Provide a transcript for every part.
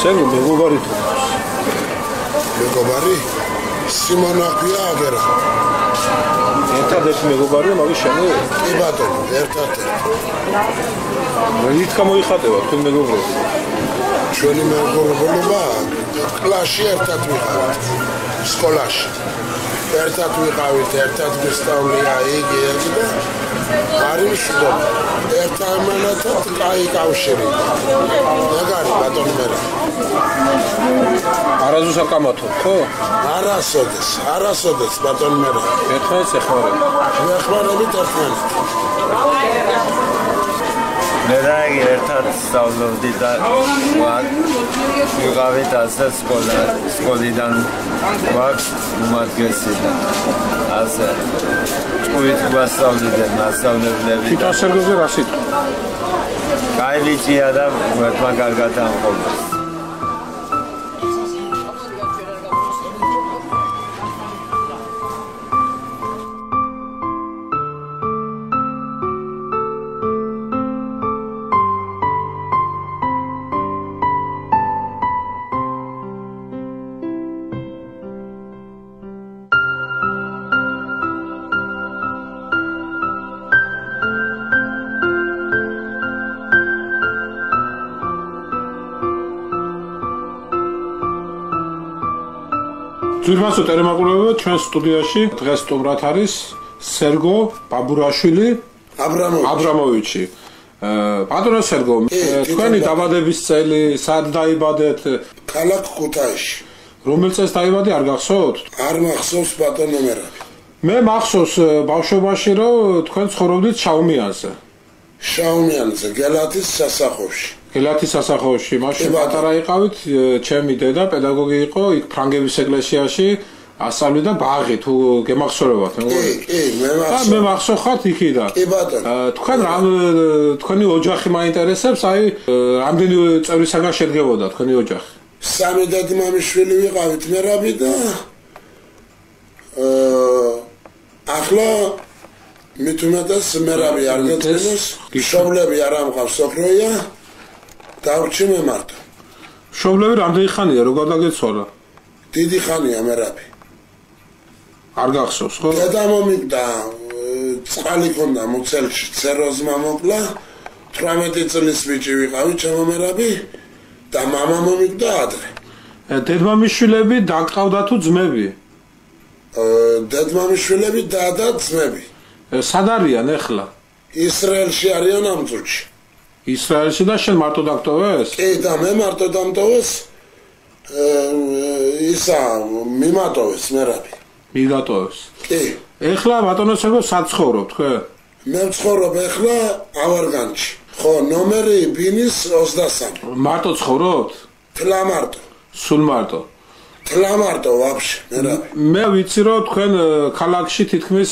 შენ მეგობარი თუ მეგობარი სიმონა ქვია აგერა ერთადერთი მეგობარია მაგის შენი კი ბატონო ერთადერთი რით გამოიხატება თქვენ მეგობრობა ჩვენი მეგობრობა კლასში ერთად ვიყავით სკოლაში ერთად ვიყავით ერთად ვისწავლია იგი და არის მშვიდობა ერთმანეთთან კაი კავშირი მაგარი ბატონო მე არასდროს არ კამათობ ხო არასოდეს ბატონო მე ერთმანეთს ეხმარებით ერთმანეთს მე და იგი ერთად სწავლობდი და ვიყავით ასე სკოლიდან ვაქვს უმადგესი და ასე ჭუით გვასწავლდნენ მასწავლებლები თვითონ სერგოზე რა სიტყვა კაი ბიჭია და ერთმა კარგად ამყოფს ძვირფასო ტელემაყურებელო ჩვენ სტუდიაში დღეს სტუმრად არის სერგო ბაბურაშვილი აბრამოვიჩი ბატონო სერგო თქვენი დაბადების წელი სად დაიბადეთ ქალაქ ქუთაისში რომელ წელს დაიბადე არ გახსოვთ არ მახსოვს ბატონო მე მახსოვს ბავშვობაში რომ თქვენ ცხოვრობდით შაუმიანზე გელათის სასახლეში მაშინ პატარა იყავით ჩემი დედა პედაგოგი იყო იქ ფრანგების ეკლესიაში ასწავლიდა ბაღი თუ გემახსოვრებათ მე მახსოვხართ იქიდან კი ბატონო თქვენ თქვენი ოჯახი მაინტერესებს აი რამდენი წევრისაგან შედგებოდა თქვენი ოჯახი სამი დედმამიშვილი ვიყავით მერაბი და ახლა მით უმეტეს მერაბი არ გეწევს შობლები არ ამყავს სოფროია დავრჩი მე მარტო შობლები რამდენი ხანია როგორ დაგეცვალა დიდი ხანია მერაბი არ გახსოვს ხო დედა მომიგდა წყალი ქონდა მუცელში ცეროზმა მოკლა 18 წლის ბიჭი ვიყავი ჩემო მერაბი და მამა მომიგდა ადრე დედმამიშვილები დაგყავდა თუ ძმები დედმამიშვილები და ძმები სად არიან ახლა ისრაელში არიან ამ წუთში ისრაელში და შენ მარტო დაგტოვეს? კი და მე მარტო დამტოვეს ისა მიმატოვეს მერაბი მიგატოვეს კი ეხლა ბატონო სერგო სად ცხოვრობ თქვენ? მე ვცხოვრობ ეხლა ავარგანში ხო ნომერი ბინის 23 მარტო ცხოვრობთ? თლა მარტო სულ მარტო თლა მარტო ვაფშე მერაბი მე ვიცი რომ თქვენ ქალაქში თითქმის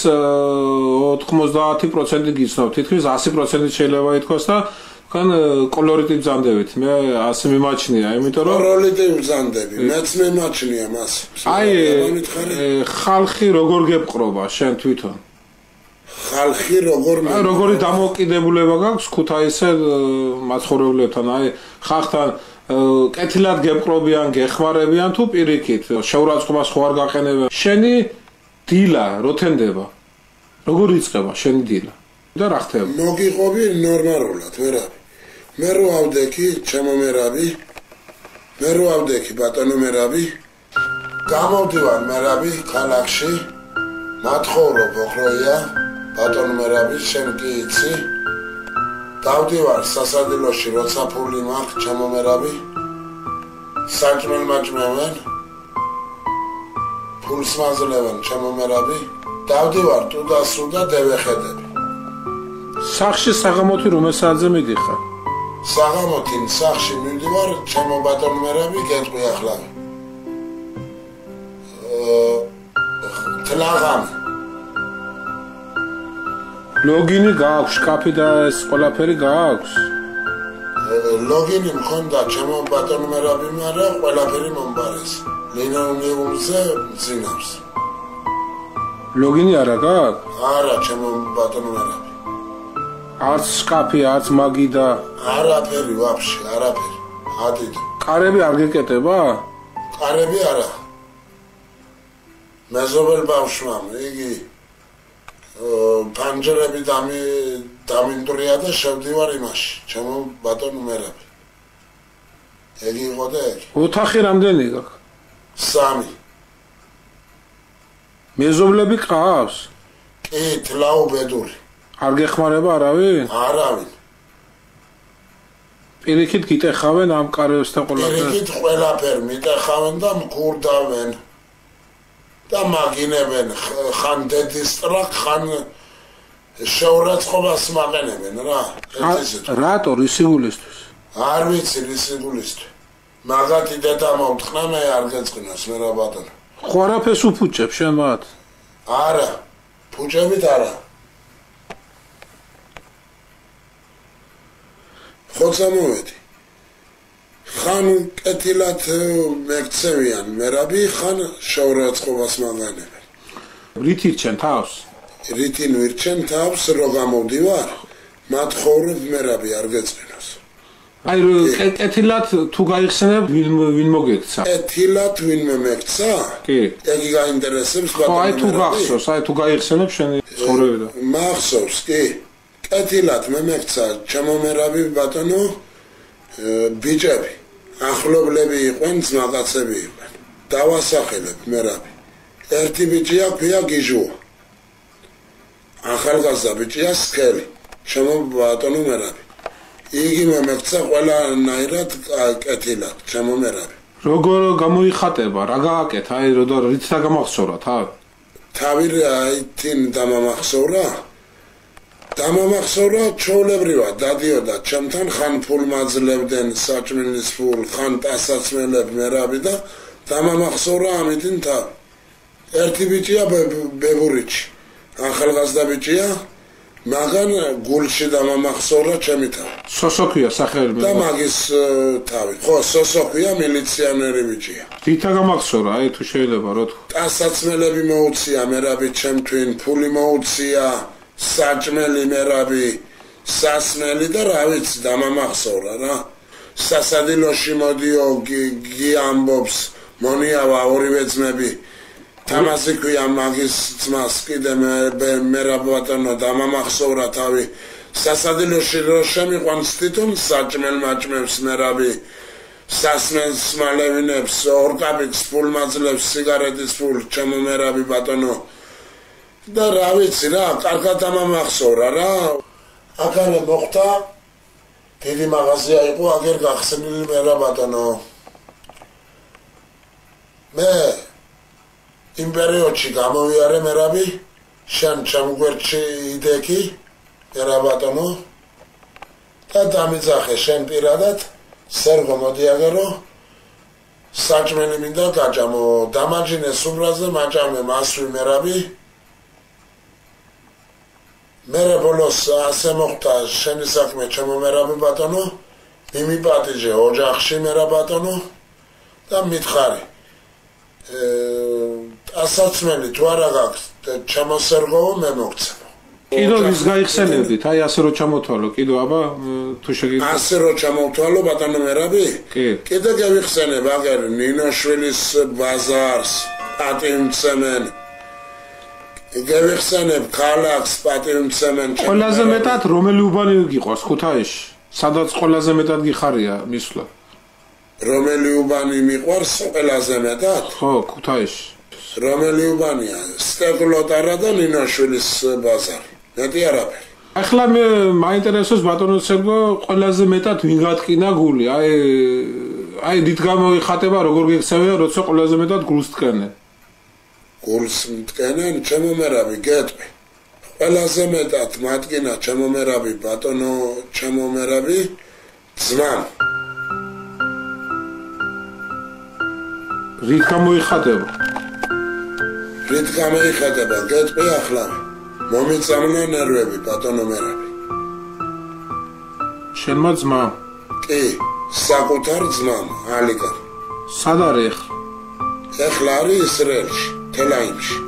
90% გიცნობთ თითქმის 100% შეიძლება ითქვას და თქვენ კოლორიტი ბრძანდებით მე ასე მიმაჩნია იმიტომ რომ კოლორიტი ბრძანდები მეც მიმაჩნია მას აი ხალხი როგორ გეპყრობა შენ თვითონ ხალხი როგორი დამოკიდებულება გაქვს ქუთაისზე მაცხოვრებლებთან აი ხალხთან კეთილად გეპყრობიან გეხმარებიან თუ პირიქით შეურაცხყოფას ხო არ გაყენებენ შენი დილა როთენდება როგორ იწყება შენი დილა და რა ხდება მოგიყვები ნორმალურად მერაბი მე რო ავდექი ჩემო მერაბი მე რო ავდექი ბატონო მერაბი გამოვდივარ მერაბი ქალაქში მათხოვრობ ოხროია ბატონო მერაბი შენ კი იცი დავდივარ სასადილოში როცა ფული მაქვს ჩემო მერაბი საჭმელ მაჭმევენ ფულს მაზლებენ ჩემო მერაბი დავდივარ ტუდასუ და დევეხედები სახში საღამოთი რომელ საათზე მიდიხარ საღამოთი სახში მივდივარ ჩემო ბატონო მერაბი გეტყვი ახლა თლაღამი ლოგინი გაქვს შკაფი და ეს ყველაფერი გაქვს ლოგინი მქონდა ჩემო ბატონო მერაბი მაგრამ ყველაფერი მომბარეს ლინოუმზე მძინავს ლოგინი არა გაქვს არა ჩემო ბატონო მერაბი არც შკაფი არც მაგი და არაფერი ვაფშე არაფერი ადიდო კარები არ გეკეტება? კარები არა. მეზობელ ბავშვმა იგი პანჯერები დამინდვრია და შევდივარ იმაში, ჩემო ბატონო მერაბი. ეგ იყო და ეგ. ოთახი რამდენი გაქვს? 3. მეზობლები ყავს? კი, თლაუბედური. არ გეხმარება არავინ? არავინ. პირიქით გიტეხავენ ამ კარებს და ყველაფერს? პირიქით ყველაფერ მიტეხავენ და მკურდავენ. და მაგინებენ ხან დედისტრაკ ხან შეურაცხყოფას მაყენებენ რა. რატო რისიგულისთვის? არ ვიცი რისიგულისთვის. მაგათი დედა მომთხნა მე არ გეწყინოს მე რა ბატონო. ხო არაფერს უფუჭებ შენ მათ? არა, ფუჭებით არა. ხო წამოვედი. ხან კეთილად მეკცევიან მერაბი, ხან შეურაცხყოფას მაღანებენ. რით ირჩენ თავს? რითინ ვირჩენ თავს, რო გამოვდივარ, მათხოვრებ მერაბი არ გეწყინოს. აი კეთილად თუ გაიხსენებ ვინ მოგექცა? კეთილად ვინმე მეკცა? კი. ეგი გაინტერესებს ბატონო. ხო აი თუ გახსოვს, აი თუ გაიხსენებ შენი ცხოვრება. მახსოვს კი. კეთილად მე მეკცა ჩემო მერაბი ბატონო ბიჭები. ახლობლები იყვენ, ძმაკაცები იყვენ. დავასახელებ მერაბი. ერთი ბიჭია ქვია გიჟუა. ახალგაზრდა ბიჭია სქელი. ჩემო ბატონო მერაბი. იგი მეკცა ყველანაირად კეთილად, ჩემო მერაბი. როგორ გამოიხატება, რა გააკეთა, აი რით დაგამახსოვრა თავი? თავი აი თინ დამამახსოვრა. დამამახსოვრა ჩოვლებრივად დადიოდა ჩემთან ხან ფულ მაძლებდნენ საჭმელის ფულ ხან ტასაცმელებ მერაბი და დამამახსოვრა ამიტომ თავი. ერთი ბიჭია ბებურიჩი. ახალგაზრდა ბიჭია მაგან გულში დამამახსოვრა ჩემი თავი. სოსოქია სახელი და მაგის თავი. ხო, სოსოქია მილიციანერი ბიჭია. რით დაგამახსოვრა, აი თუ შეიძლება რო თუ. ტასაცმელები მოუცია მერაბი ჩემთვინ, ფული მოუცია, საჭმელი მერაბი, სასმელი და რა ვიცი დამამახსოვრა რა. სასადილოში მოდიო გიამბობს, მონიავა ორივე ძმები. თამაზი ქვია მაგის ძმას კიდე მერაბ ბატონო დამამახსოვრა თავი. სასადილოში რო შემიყვანს თვითონ საჭმელ მაჭმებს მერაბი. სასმელს მალევინებს, ორკაპიკს ფულ მაძლევს, სიგარეტის ფულ, ჩემო მერაბი ბატონო. და რა ვიცი რა, კარგად დამამახსოვრა რა. აქანე მოხდა დიდი მაღაზია იყო, აგერ გახსნილი მერაბ ბატონო. მე იმ პერიოდში გამოვიარე მერაბი, შენ ჩემგვერდში იდექი, მერაბ ბატონო. და დამიძახე შენ პირადად, სერგო მოდი აგერო, საჭმელი მინდა გაჭამო, დამაჯინე სუმრაზე მაჭამე მასვი მერაბი. მერე ბოლოს ასე მოხდა შენი საქმე ჩემო მერაბი ბატონო, მიმიპატიჟე ოჯახში მერაბ ბატონო და მითხარი. ასაცმელი თუ არა გაქვს ჩემო სერგოვო მე მოგცემ. კიდო ვის გაიხსენებდით? აი ასე რო ჩამოთვალო, კიდო აბა თუ შეგიძლია. ასე რო ჩამოთვალო ბატონო მერაბი? კი. კიდე გავიხსენებ აგერ ნინოშვილის ბაზარს, პატივმცემენ. გავიხსენებ ქალაქს, პატივმცემენ. ყველაზე მეტად რომელი უბანი გიყვარს ქუთაისში? სადაც ყველაზე მეტად გიხარია მისვლა? რომელი უბანი მიყვარს ყველაზე მეტად? ხო, ქუთაისში. რომელი უბანია? სტეკლოტარა და ნინოშვილის ბაზარი. მეტი არაფერი. ახლა მე მაინტერესებს ბატონო სერგო ყველაზე მეტად ვინ გატკინა გული? აი დიდ გამოიხატება როგორ გიქცევია, როცა ყველაზე მეტად გულს ტკენენ. გულს მტკენენ ჩემო მერაბი გეტყვი. ყველაზე მეტად მატკინა ჩემო მერაბი ბატონო, ჩემო მერაბი ძმამ. რით გამოიხატება? რით გამოიხატება? გეტყვი ახლა. მომიწამნა ნერვები ბატონო მერაბი. შენმა ძმამ? კი, საკუთარ ძმამ, ალიკა. სად არის ახლა? ახლა არის ისრაელში, თელაიმში.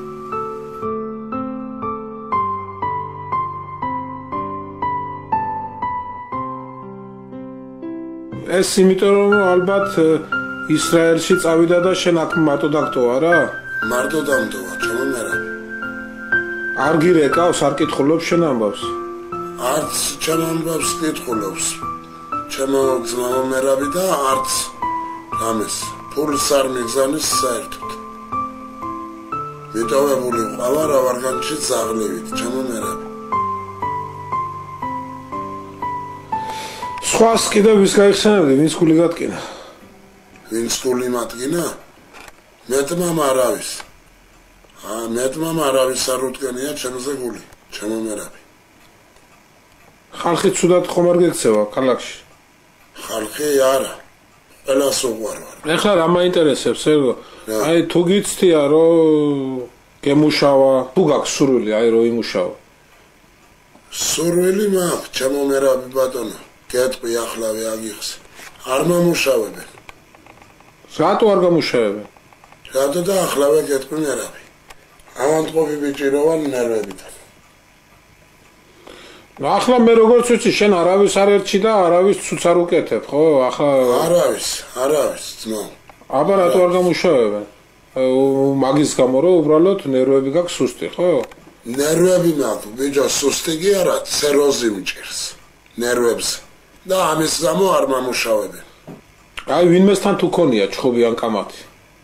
ეს იმიტომ რომ ალბათ ისრაელში წავიდა და შენ აქ მარტო დაგტოვა რა? მარტო დამტოვა, ჩემო მერაბი. არ გირეკავს, არ კითხულობს შენ ამბავს? არც ჩემ ამბავს კითხულობს. ჩემო ძმაო მერაბი და არც რამეს ფულს არ მიგზავნის საერთოდ. მიტოვებული ყავა რა ვარგანში ზაღლივით, ჩემო მერაბი. სხვას კიდევ ვის გაიხსენებდი, ვინც გული გატკინა? ვინც გული მატკინა? მეტმამ არავის. მეტმამ არავის არ უთქენია ჩემზე გული, ჩემო მერაბი. ხალხი ცუდად ხომ არ გექცევა ქალაქში? ხალხი არა. ყველას უყვარვარ. ეხლა რა მაინტერესებს, ერგო? აი თუ გიცდია რომ გემუშავა, თუ გაქვს სურვილი, აი რომ იმუშავა. სურვილი მაქვს, ჩემო მერაბი ბატონო. გეტყვი ახლავე აგიხსე. არ მომუშავებენ. რატო არ გამუშავებენ? რატო და ახლავე გეტყვი მერაბი. ავანტყოფი ბიჭი რო ვარ ნერვებიდან. ახლა მე როგორც ვიცი, შენ არავის არ ერჩი და არავის ცუც არ უკეთებ, ხო? ახლა არავის, ძმაო. აბა რატო არ გამუშავებენ? მაგის გამო რომ უბრალოდ ნერვები გაქვს სუსტი, ხო? ნერვები მაქვს, ბიჭო, სუსტი კი არა, ცეროზი მჭირს. ნერვებს. და ამის გამო არ მომუშავებენ. აი ვინმესთან თუ ქონია ჩხუბი ან კამათი?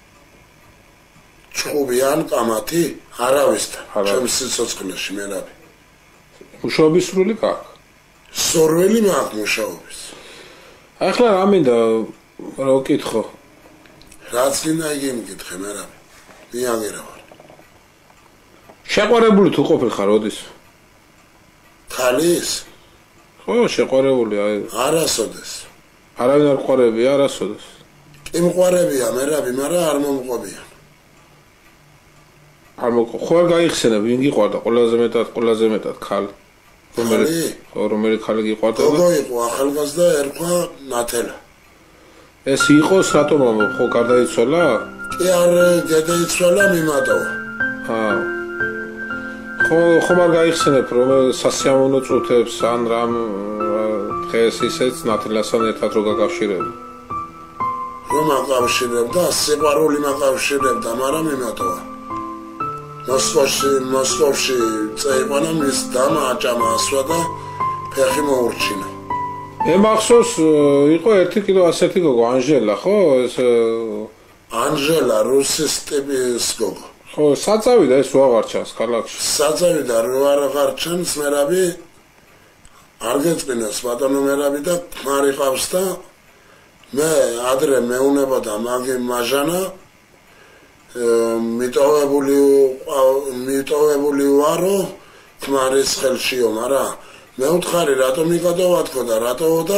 ჩხუბი ან კამათი? არავისთან. ჩემს სიცოცხლეში მერაბი. მუშაობის სრული გაქვს? სურვილი მაქვს მუშაობის. ახლა რა მინდა რო კითხო? რაც მინდა იგი მიკითხე მერაბი. მიაგერა ვარ. შეყვარებული თუ ყოფილხარ როდის? ქალის? ხო, შეყვარებული აი. არასოდეს. არავინ არ ყვარებია არასოდეს. კი მყვარებია მერაბი, მაგრამ არ მომყვებიან. ხო არ გაიხსენებ, ვინ გიყვარდა ყველაზე მეტად ქალი? რომელი ქალი გიყვარდა? გოგო იყო ახალგაზრდა, ერქვა ნათელა. ეს იყოს რატომ ხო გარდაიცვალა? კი არ გადაიცვალა მიმატოვა. ხომ არ გაიხსენებ რომ სასიამოვნო წუთებს ან რამ დღეს ისეც ნათელასთან ერთად რო გაკავშირებ? რომ აკავშირებდა, სიყვარული მაკავშირებდა, მაგრამ მიმატოვა. მოსკოვში წაიყვანა მის დამა აჭამა ასვა და ფეხი მოურჩინა. მე მახსოვს იყო ერთი კიდევ ასეთი გოგო ანჟელა, ხო? ეს ანჟელა რუსის ტიპის გოგო. ხო, საწავიდა ეს უაღარ ჩანს ქალაქში. საწავიდა რო აღარ ჩანს მერაბი. არ გეწყინოს ბატონო მერაბი და ხმარი ყავს და მე ადრე მეუნებოდა მაგი მაჟანა მიტოვებული ვარო თმარის ხელშიო, მაგრამ მე ვთხარი რატო მიგადოვათქო და რატო და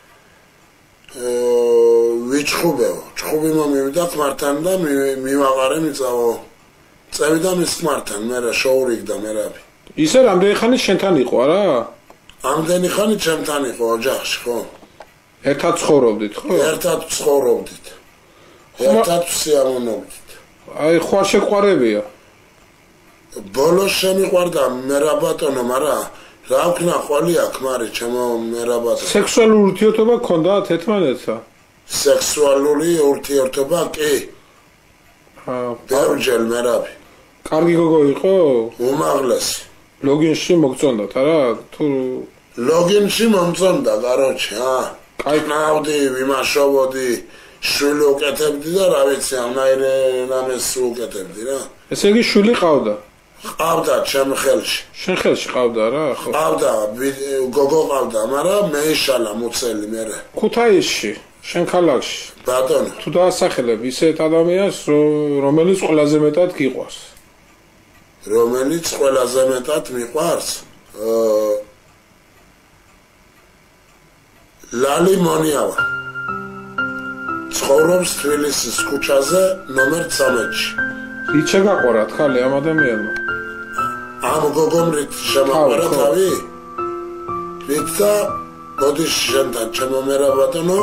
ვიჩხუბეო. ჩხუბი მომივიდა თმართან და მივაყარე მიწავო. წევიდა მის თმართან, მე რა შოურიგდა მერაბი. ისე რამდენი ხანი შენთან იყო არა? ამდენი ხანი ჩემთან იყო ოჯახში, ხო? ერთად ცხოვრობდით, ხო? ერთად ცხოვრობდით. ერთად სიამოვნებით. აი ხო არ შეყვარებია? ბოლოს შემიყვარდა მერა ბატონო, მაგრამ რა ვქნა ყოლი აქ მარი ჩემო მერა ბატონო. სექსუალური ურთიერთობა გქონდათ ერთმანეთთან? სექსუალური ურთიერთობა კი. ბევრჯერ მერაბი. კარგი გოგო იყო? უმაღლესი. ლოგინში მოგწონდათ არა? თუ ლოგინში მომწონდა, კაროჩე, კაი ნავდი, ვიმაშოვოდი, შვილი უკეთებდი და რა ვიცი, ამნაირ რამეს უკეთებდი რა. ესე იგი შვილი ყავდა? ყავდა ჩემ ხელში. შენ ხელში ყავდა რა? ხო. ყავდა, გოგო ყავდა, მაგრამ მეიშალა მუცელი მერე. ქუთაისში, შენ ქალაქში. ბატონო. თუ დაასახელებ ისეთ ადამიანს, რომელიც ყველაზე მეტად გიყვარს. რომელიც ყველაზე მეტად მიყვარს? ლალი მონიავა. ცხოვრობს თბილისის ქუჩაზე ნომერ 13-ში. რით შეგაყვარათ ხალე ამ ადამიანმა? ამ გოგომრით შემაყვარა თავი? რით და გოდის შენთან ჩემო მერა ბატონო?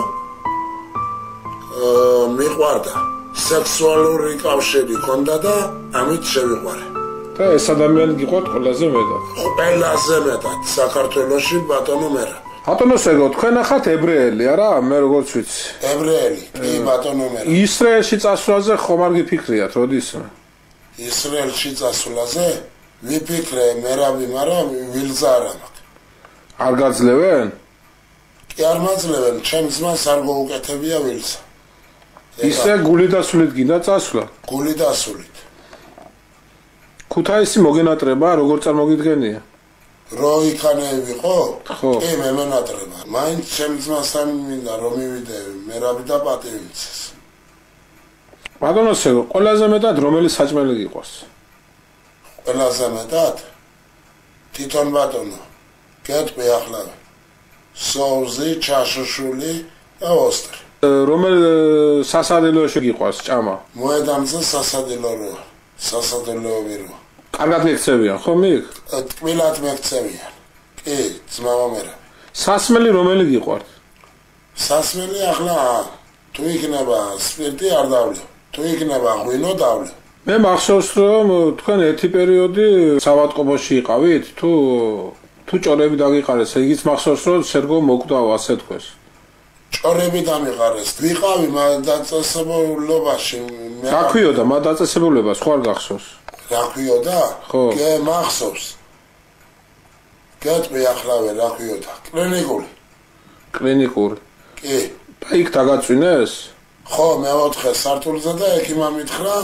მიყვარდა. სექსუალური კავშირი ქონდა და ამით შევიყვარე. და ეს ადამიანი გიყვართ ყველაზე მეტად? ყველაზე მეტად საქართველოში ბატონო მერა. ბატონო სერგო, თქვენ ახათ ებრაელი არა, მე როგორც ვიცი. ებრაელი, კი ბატონო მე. ისრაელში წასვლაზე ხომ არ გიფიქრიათ, როდის? ისრაელში წასვლაზე ვიფიქრე მერაბი, მაგრამ ვილზა არ მაქვს. არ გაძლევენ? კი არ მაძლევენ, ჩემს ძმას არ გაუკეთებია ვილზა. ისე გული დასულით გინდა წასვლა? გული დასულით. ქუთაისი მოგენატრება, როგორ წარმოგიდგენია? რო იქანე ვიყო? კი, მე მენატრება. მაინც ჩემს ძმასთან მინდა რომ მივიდე მერაბი და პატივიცეს. ბატონო სერგო, ყველაზე მეტად რომელი საჭმელი გიყვარს? ყველაზე მეტად? თვითონ ბატონო. გეტყვი ახლა. სოუსი, ჩაშოშული და ოსტრი. რომელ სასადილოში გიყვარს ჭამა? მოედამზე სასადილოები რო. კარგად მიქცევიან, ხო მიგ? ტკბილად მიქცევიან. კი, ძმაო მერაბი. სასმელი რომელი გიყვართ? სასმელი ახლა თუ იქნება სპირტი არ დავლევ. თუ იქნება ღვინო დავლევ. მე მახსოვს რომ თქვენ ერთი პერიოდი სავატყობოში იყავით, თუ ჭორები დაგიყარეს, იგიც მახსოვს რომ სერგო მოკვდაო ასე თქვეს. ჭორები დამიყარეს. ვიყავი დაწესებულობაში. რა ქვიოდა დაწესებულებას, ხო არ გახსოვს? რა ქვიოდა? ხო. კი, მახსოვს. გეტყვიახლავე რა ქვიოდა? კლინიკური. კლინიკური. კი. და იქ დაგაწვინეს? ხო, მე-4 სართულზე და ექიმმა მითხრა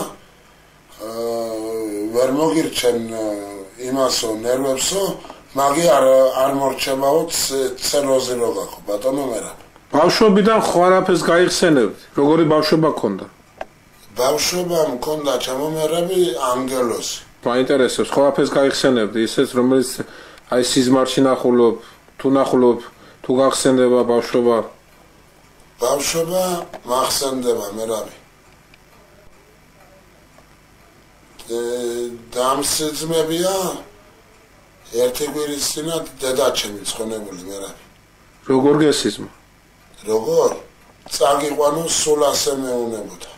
ვერ მოგირჩენ იმასო ნერვებსო, მაგი არ მორჩებაო ცეროზი რო გაქო, ბატონო მერაბი. ბავშვობიდან ხო არაფერს გაიხსენებთ? როგორი ბავშვობა გქონდა? ბავშვობა მქონდა ჩემო მერაბი ანგელოზი. მაინტერესებს, ხო არაფერს გაიხსენებთ ისეთ რომელიც აი სიზმარში ნახულობ, თუ გახსენდება ბავშვობა? ბავშვობა მახსენდება მერაბი. დამსიძმებია ერთი კვირის წინათ დედაჩემი ცხონებული მერაბი. როგორ გესიზმა? როგორ? წაგიყვანო სულ ასე მეუნებოდა.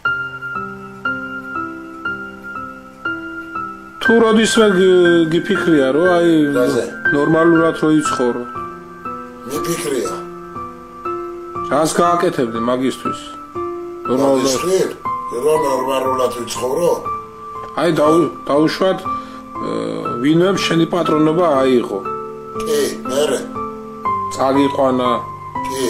თუ როდისმე გიფიქრია რომ აი ნორმალურად რო იცხოვრო? მიფიქრია. რას გააკეთებდი მაგისტვის? ნორმალურად ვიცხოვრო? აი დაუშვათ ვინმემ შენი პატრონობა აიღო. კი, მერე. წაგიყვანა. კი.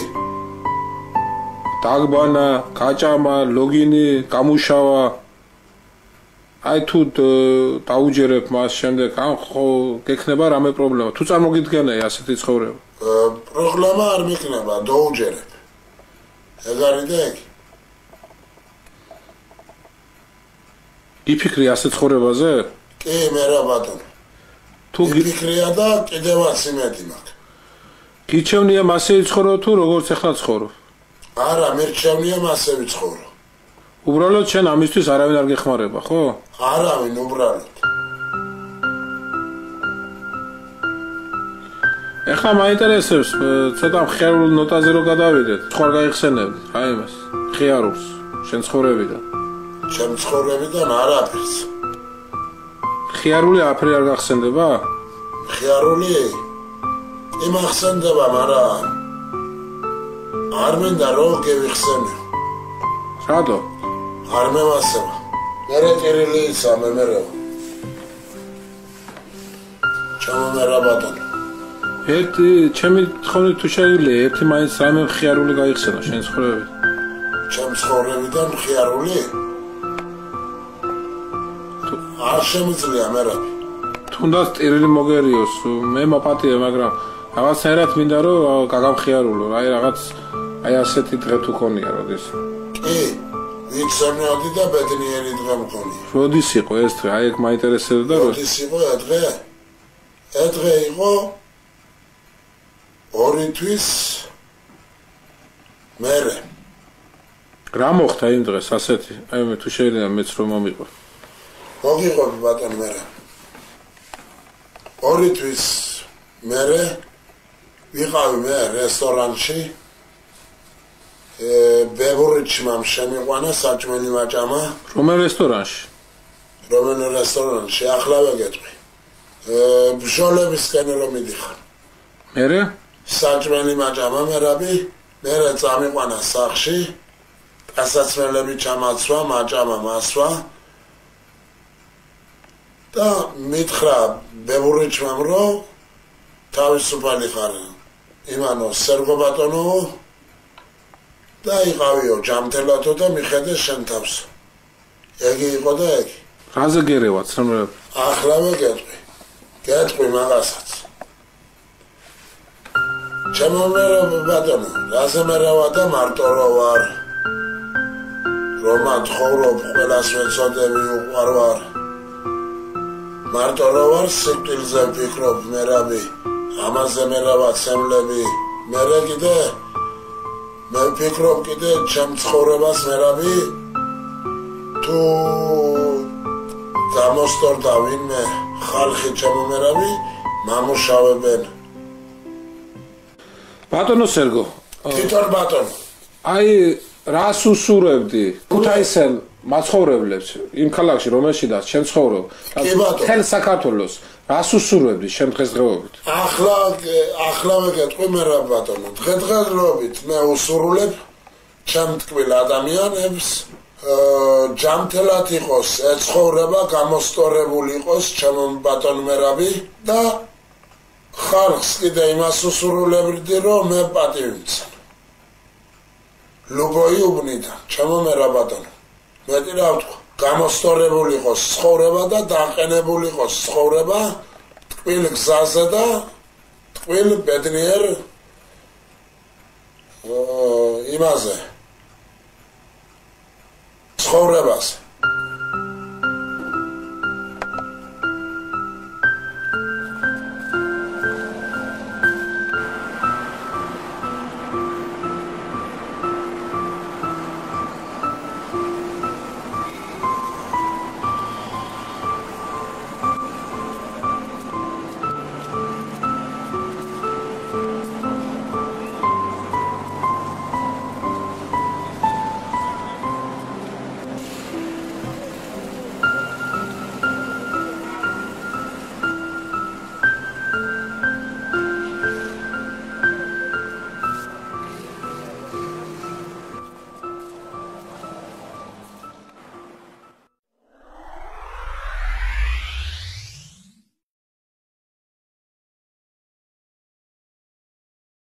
დაგბანა, გაჭამა, ლოგინი, გამუშავა. აი თუ დაუჯერებ მას შემდეგ, ხო გექნება რამე პრობლემა. თუ წარმოგიდგენია ასეთი ცხოვრება? პრობლემა არ მიქნება, დაუჯერებ. ეგ არის და ეგ. იფიქრი ასე ცხოვრებაზე? კი, მერა ბატონო. თუ გიფიქრია და კიდევაც იმედი მაქვს. გიჩვენია მასე იცხოვრო თუ როგორც ახლა ცხოვრობ? არა, მერჩევნია მასე ვიცხოვრო. უბრალოდ შენ ამისთვის არავინ არ გეხმარება, ხო? არავინ უბრალოდ. ეხლა მაინტერესებს, ცოტა მხიარულ ნოტაზე რო გადავიდეთ, სხვა გაიხსენებდი, რა იმას, მხიარულს, შენ ცხოვრებიდან. ჩემ ცხოვრებიდან არაფერს. მხიარული აფერი არ გახსენდება? მხიარული იმახსენდება, მაგრამ არ მინდა რომ გევიხსენე. რატო? არ მევასება. მერე ტირილისა მემერეო. ჩემო მერა ბატონო. ერთი ჩემი თხოვნით თუ შეიძლება ერთი მაინც რამე მხიარული გაიხსენო შენ ცხოვრებიდან. ჩემ ცხოვრებიდან მხიარული? არ შემიძლია მერაბი. თუნდაც ტირილი მოგერიოს, მე მაპატია, მაგრამ რაღაცნაირად მინდა რომ გაგამხიარულო, აი რაღაც აი ასეთი დღე თუ ქონია როდის. კი, ვიცემეოდი და ბედნიერი დღე მქონია. როდის იყო ეს დღე? აი ეგ მაინტერესებდა როდის იყო ეს დღე? ეს დღე იყო 2 თვის მერე. რა მოხდა იმ დღეს ასეთი? აი მე თუ შეიძლება მეც რომ მომიყვა. მოგიყვები ბატონო მერე. 2 თვის მერე ვიყავი მე რესტორანში. ბებურიჩმა შემიყვანა საჭმელი მაჭამა. რომელ რესტორანში? რომელ რესტორანში? ახლა ვეგეთყვი. ბჟოლებისკენ რომ მიდიხარ. მერე? საჭმელი მაჭამა მერაბი მე წამიყვანა სახში ასაცმელები ჩამაცვა მაჭამა მასვა და მითხრა ბებურიჩმამ რომ თავისუფალი ხარ იმანო სერგო ბატონო და იყავიო ჯამთელათო და მიხედე შენ თავს ეგი იყო და ეგი რაზე გერევათ სამრევლო ახლავე გეტყვი მაგასაც ჩემო ბატონო რაზე მერავა და მარტო რო ვარ რომან ცხოვრობ ყველას ვეცოდები უყვარვარ მარტო რო ვარ სიკვდილზე ვფიქრობ მერაბი ამაზე მერავა ცემლები მერე კიდე მე ვფიქრობ კიდე ჩემ ცხოვრებას მერაბი თუ გამოსტორდა ვინმე ხალხი ჩემო მერაბი მამუშავებენ ბატონო სერგო თვითონ ბატონო აი რას უსურებდი ქუთაისელ მაცხოვრებლებს იმ ქალაქში რომელშიდაც შენ ცხოვრობ თელ საქართველოს რას უსურებდი შენ დღესდღეობით ახლა ვეკეთყვი მე რა ბატონო დღესდღეობით მე უსურულებ ჩემ ტკბილ ადამიანებს ჯამთელად იყოს ეცხოვრება გამოსტორებული იყოს ჩემო ბატონო მერაბი და ხალხს კიდე იმას უსურულებდი რომ მე პატივი მცემ ლუბოი უბნიდან ჩემო მერა ბატონო მეტი რა ვთქვა გამოსტორებული იყოს ცხოვრება და დაყენებული იყოს ცხოვრება ტკბილ გზაზე და ტკბილ ბედნიერ იმაზე ცხოვრებას